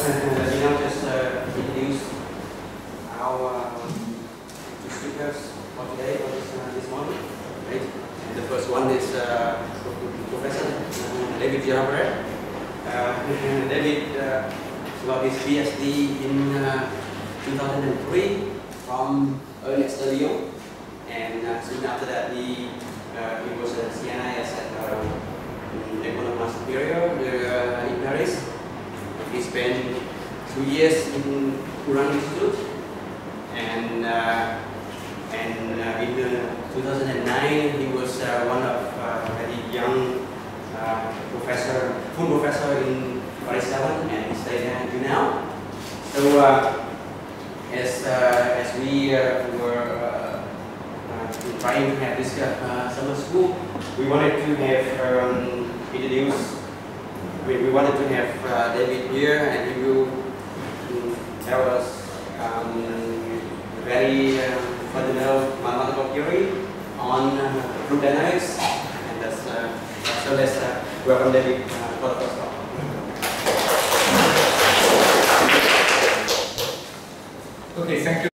let me now just introduce our two speakers for today, for this morning. Right? And the first one is Professor David Jabret. David got his PhD in 2003 from Ernest Lyon, and soon after that he was a CNIS at École Normale Supérieure in Paris. He spent 2 years in Courant Institute, and in 2009 he was one of very young full professor in Paris 7, and he stayed there until now. So as we were trying to have this summer school, we wanted to have introduce. We wanted to have David here, and he will tell us very fundamental mathematical theory on group dynamics, and that's so let's welcome David for the first time.